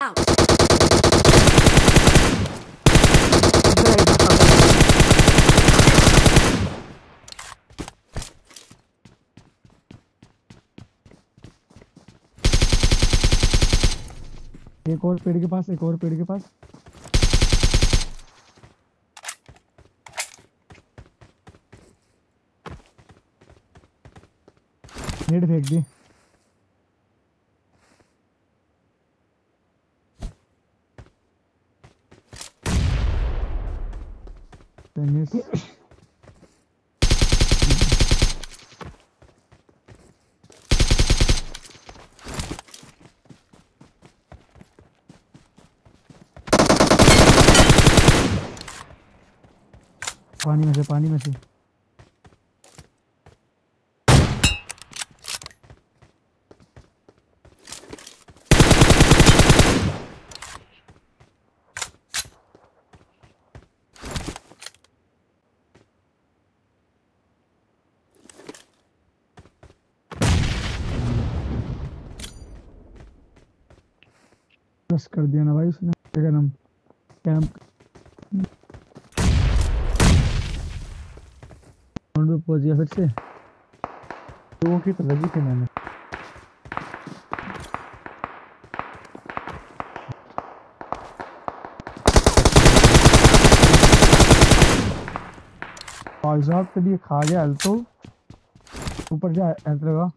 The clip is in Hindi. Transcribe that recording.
out. एक और पेड़ के पास, एक और पेड़ के पास। नेट फेंक दी। पानी में से, पानी में से। बस कर दिया ना भाई उसने। अगर हम कैंप पे पहुंच गया फिर से। लोगों की तो लगी थी मैंने। भाई साहब के लिए खा गया। तो ऊपर जा, ऐसा लगा।